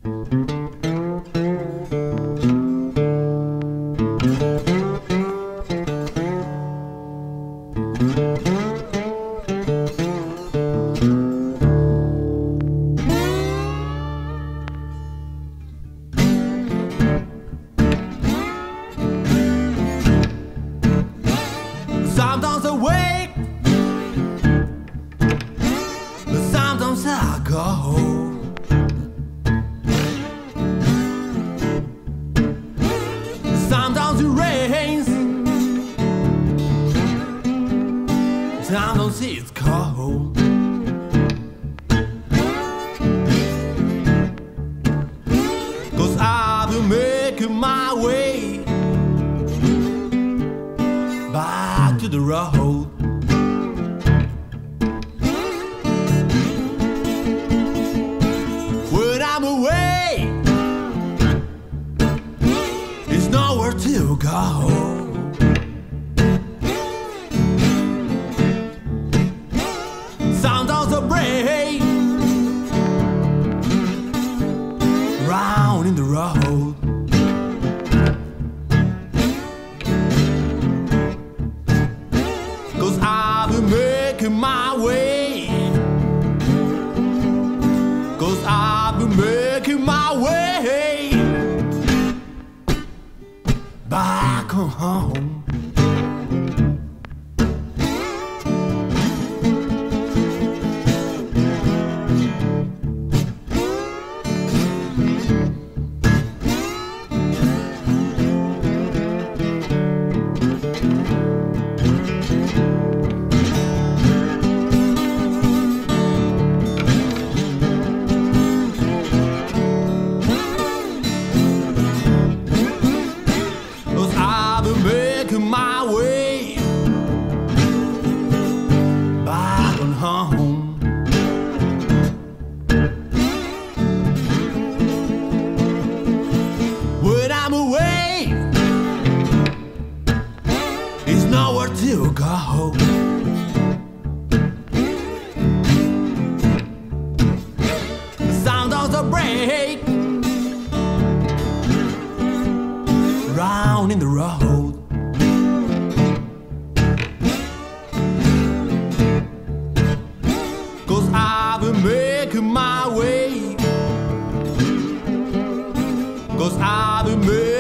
Sometimes I wake, but sometimes I go. Sometimes it rains, sometimes it's cold. Cause I've been making my way back to the road. When I'm away, there's nowhere to go. Sometimes I break round in the road. Cause I've been making my way. Cause I've been making my way back home. Cause I've been making my way back on home. When I'm away, there's nowhere to go. Sometimes I break round in the road. Cause I've been making my way. Cause I've been making